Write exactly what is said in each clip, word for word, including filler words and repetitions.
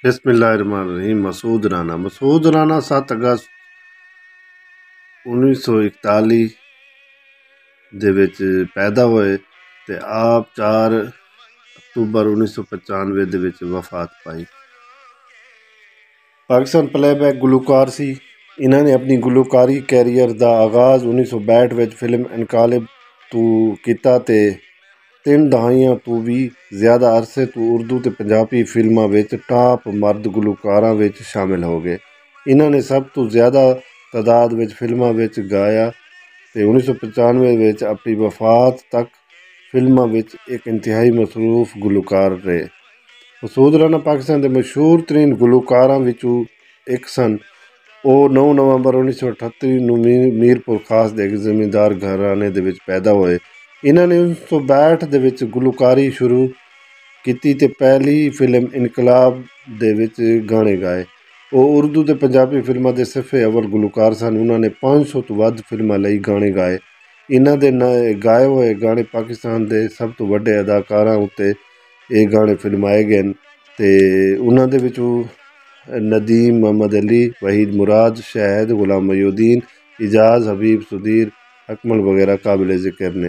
बिस्मिल्लाहिर्रहमानिर्रहीम। मसूद राना मसूद राना सत्त अगस्त उन्नीस सौ इकताली दे विच पैदा होए ते आप चार अक्तूबर उन्नीस सौ पचानवे दे विच वफात पाई। पाकिस्तान प्लेबैक गुलूकार सी। इन्हां ने अपनी गुलूकारी कैरियर दा आगाज़ उन्नीस सौ बैठ विच फिल्म इनकालिब तू कीता ते तीन दहाइयां तू भी ज़्यादा अरसे तू उर्दू ते पंजाबी फिल्मां विच टॉप मर्द गुलूकारां विच शामिल हो गए। इन्हां ने सब तो ज़्यादा तादाद विच फिल्मां विच गाया ते उन्नीस सौ पचानवे विच अपनी वफात तक फिल्मां विच एक इंतहाई मसरूफ गुलूकार रहे। मसूद राना पाकिस्तान के मशहूर तरीन गुलूकारां विचों एक सन। ਉਹ नौ नवंबर उन्नीस सौ अठत्तर ਨੂੰ ਮੀਰਪੁਰ ਖਾਸ ਦੇ ਇੱਕ ਜ਼ਮੀਂਦਾਰ ਘਰਾਣੇ ਦੇ ਵਿੱਚ ਪੈਦਾ ਹੋਏ। ਇਹਨਾਂ ਨੇ उन्नीस सौ बैठ ਦੇ ਵਿੱਚ ਗੁਲੂਕਾਰੀ ਸ਼ੁਰੂ ਕੀਤੀ ਤੇ ਪਹਿਲੀ ਫਿਲਮ ਇਨਕਲਾਬ ਦੇ ਵਿੱਚ ਗਾਣੇ ਗਾਏ। ਉਹ ਉਰਦੂ ਤੇ ਪੰਜਾਬੀ ਫਿਲਮਾਂ ਦੇ ਸਿਫੇ ਅਵਲ ਗੁਲੂਕਾਰ ਸਨ। ਉਹਨਾਂ ਨੇ ਪੰਜ ਸੌ ਤੋਂ ਵੱਧ ਫਿਲਮਾਂ ਲਈ ਗਾਣੇ ਗਾਏ। ਇਹਨਾਂ ਦੇ ਗਾਏ ਹੋਏ ਗਾਣੇ ਪਾਕਿਸਤਾਨ ਦੇ ਸਭ ਤੋਂ ਵੱਡੇ ਅਦਾਕਾਰਾਂ ਉੱਤੇ ਇਹ ਗਾਣੇ ਫਿਲਮਾਏ ਗਏ ਤੇ ਉਹਨਾਂ ਦੇ ਵਿੱਚੋਂ नदीम मोहम्मद अली, वहीद मुराद, शाहिद, गुलाम मोहुद्दीन, इजाज़, हबीब सुधीर, अकमल वगैरह काबिल ज़िक्र ने।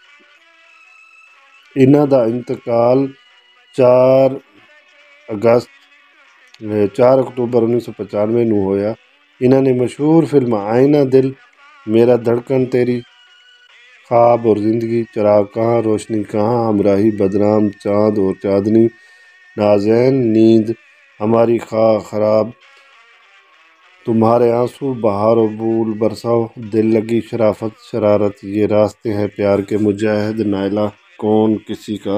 इन्हां दा इंतकाल चार अगस्त चार अक्तूबर उन्नीस सौ पचानवे नूं होया। इन्हां ने मशहूर फिल्म आईना दिल, मेरा धड़कन तेरी, ख्वाब और ज़िंदगी, चिराग कहाँ, रोशनी कहाँ, हमराही, बदनाम, चाँद और चाँदनी, नाज़ैन, नींद, हमारी खा खराब, तुम्हारे आंसू, बहार और बूल बरसाओ, दिल लगी, शराफत शरारत, ये रास्ते हैं प्यार के, मुजाहिद, नायला, कौन किसी का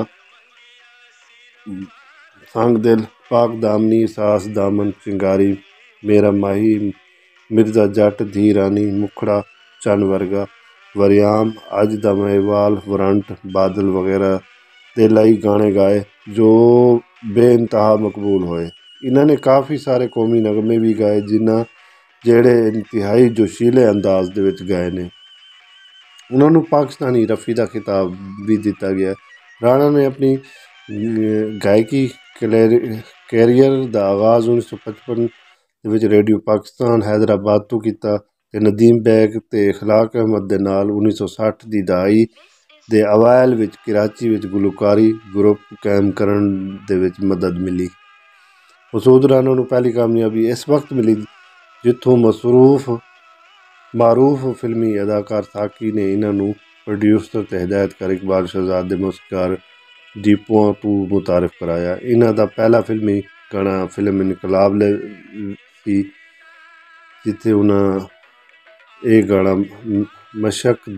संग दिल, पाक दामनी, सास दामन, चिंगारी, मेरा माही, मिर्जा जट, धी रानी, मुखड़ा, चन वर्गा, वरियाम, अज दा महवाल, वरंट, बादल वगैरह दे लई गाने गाए जो बेइंतहा मकबूल होए। इन्होंने काफ़ी सारे कौमी नगमे भी गाए जिन्हें जेड़े इंतहाई जोशीले अंदाज दे विच गाए ने। उन्होंने पाकिस्तानी रफ़ी का खिताब भी दिता गया। राणा ने अपनी गायकी कैरियर का आगाज़ उन्नीस सौ पचपन विच रेडियो पाकिस्तान हैदराबाद तो किया ते नदीम बैग ते इखलाक अहमद दे नाल उन्नीस सौ सठ की दहाई दे अवाइल विच कराची विच गुलूकारी ग्रुप कायम करन दे विच मदद मिली। मसूद राना नूं पहली कामयाबी इस वक्त मिली जिथों मसरूफ मारूफ फिल्मी अदाकार साकी ने इन्हों प्रोड्यूसर ते हिदायतकार इकबाल शहजाद दे मौसीकार दीपुआं तू मुतारिफ कराया। इन्हां दा पहला फिल्मी गाना फिल्म इनकलाब सी जिथे उन्हां ये गाना मशक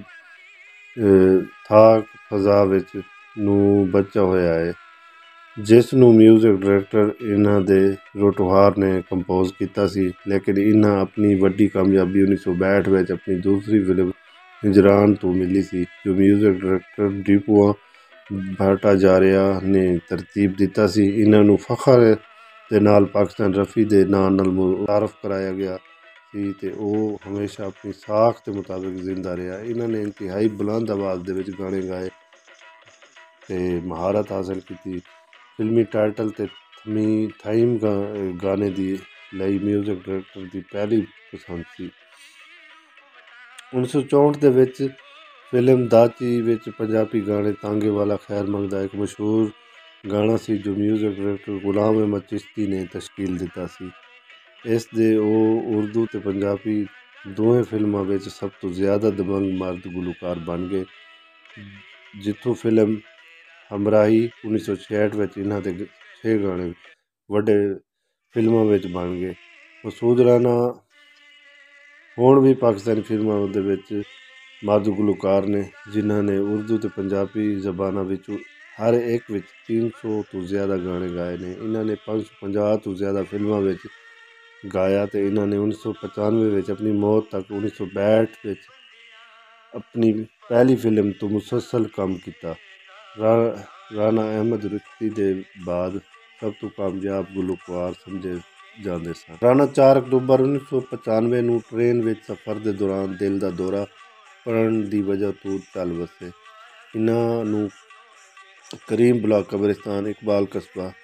थाक फजा विच नूं बचा होया है जिस नूं म्यूजिक डायरैक्टर इन्हां दे रोटोहार ने कंपोज किया सी। लेकिन इन्हां अपनी वड्डी कामयाबी उन्नीस सौ बैठ विच अपनी दूसरी फिल्म हिजरान तो मिली सी जो म्यूजिक डायरैक्टर दीपुआं भट्टाचार्य ने तरतीब दिता सी। इन्हां नूं फखर दे नाल पाकिस्तान रफ़ी दे नां नाल मुतारफ कराया गया सी ते ओह हमेशा अपनी साख के मुताबिक जिंदा रहा। इन्हां ने इंतहाई बुलंद आवाज़ दे विच गाने गाए ते महारत हासिल की। फिल्मी टाइटल ते थमी थाइम गा गाने दी लई म्यूजिक डायरैक्टर की पहली पसंद सी। उन्नीस सौ चौंठ दे विच फिल्म दाची विच पंजाबी गाने तांगे वाला खैर मंगदा एक मशहूर गाना सी जो म्यूजिक डायरैक्टर गुलाम अहमद चिश्ती ने तश्कील दिता सी। इस दे ओह उर्दू ते पंजाबी दोवें फिल्मां विच सब तो ज़्यादा दबंग मर्द गुलूकार बन गए जिथों फिल्म हमराही उन्नीस सौ छियाठ विच इन्हां दे छे गाने वड्डे फिल्मां विच बन गए। मसूद राना हुण भी पाकिस्तानी फिल्मां दे विच मर्द गुलूकार ने जिन्हां ने उर्दू ते पंजाबी जबानां विचों हर एक विच तीन सौ तो ज़्यादा गाने गाए ने। इन्हां ने पाँच सौ पंजाह तो ज़्यादा फिल्मां विच गाया ते इन्हां ने उन्नीस सौ पचानवे विच अपनी मौत तक उन्नीस सौ बैठ विच अपनी पहली फिल्म तो मुसलसल काम किया। रा राना अहमद रुश्ती दे बाद सब तो कामयाब गुलूकार समझे जाते सन। राना चार अक्तूबर उन्नीस सौ पचानवे नूं ट्रेन विच सफ़र के दौरान दिल का दौरा पड़न की वजह तो चल बसे। इन्हां नूं करीम ब्लॉक कब्रिस्तान इकबाल कस्बा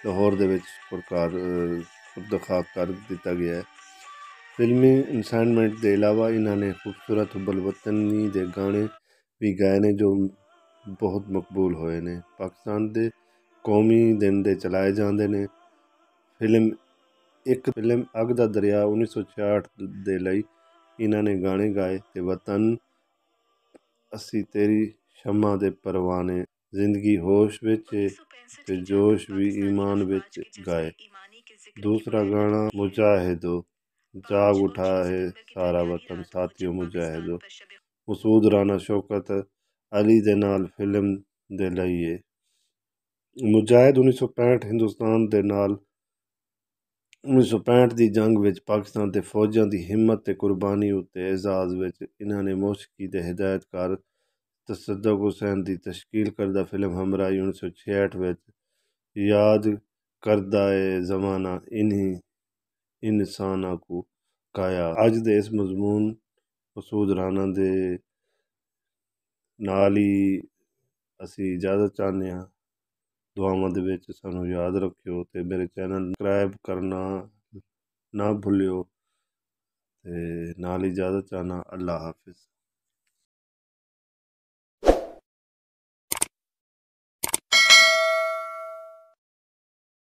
ਲਾਹੌਰ ਦੇ ਵਿੱਚ ਪ੍ਰਕਾਰ ਦਿਖਾ ਕਰ ਦਿੱਤਾ ਗਿਆ ਹੈ। ਫਿਲਮੀ ਇਨਸਾਨਮੈਂਟ ਦੇ ਇਲਾਵਾ ਇਹਨਾਂ ਨੇ ਖੂਬਸੂਰਤ ਬਲਵਤਨੀ ਦੇ ਗਾਣੇ ਵੀ ਗਾਏ ਨੇ ਜੋ ਬਹੁਤ ਮਕਬੂਲ ਹੋਏ ਨੇ। ਪਾਕਿਸਤਾਨ ਦੇ ਕੌਮੀ ਦਿਨ ਦੇ ਚਲਾਏ ਜਾਂਦੇ ਨੇ। ਫਿਲਮ ਇੱਕ ਫਿਲਮ ਅੱਗ ਦਾ ਦਰਿਆ ਉੱਨੀ ਸੌ ਛਿਆਹਠ ਦੇ ਲਈ ਇਹਨਾਂ ਨੇ ਗਾਣੇ ਗਾਏ ਤੇ ਵਤਨ ਅਸੀਂ ਤੇਰੀ ਸ਼ਮਾ ਦੇ ਪਰਵਾਨੇ, ਜ਼ਿੰਦਗੀ ਹੋਸ਼ ਵਿੱਚ ਤੇ ਜੋਸ਼ ਵੀ ਈਮਾਨ ਵਿੱਚ ਗਾਏ। दूसरा गाना मुजाहिदो, जाग उठा है सारा वतन साथियों मुजाहिदो, मसूद राना शौकत अली दे नाल फिल्म दे लई है। मुजाहिद उन्नीस सौ पैंठ हिंदुस्तान दे नाल उन्नीस सौ पैंठ की जंग विच पाकिस्तान के फौजां की हिम्मत ते कुर्बानी उत्ते एजाज विच इन्हां ने मौसीकी दे हिदायतकार तसद्दुक हुसैन की तशकील करदा फिल्म हमराही उन्नीस सौ छियाहठ विच याद करदा ए ज़माना इन्हीं इंसाना को काया। अज दे इस मजमून मसूद राना दे नाल ही असी इजाज़त चाहते हैं। दुआवां दे विच सानू याद रखियो ते मेरे चैनल सब्सक्राइब करना ना भुल्लियो ते नाल इजाज़त चाहना। अल्लाह हाफिज़।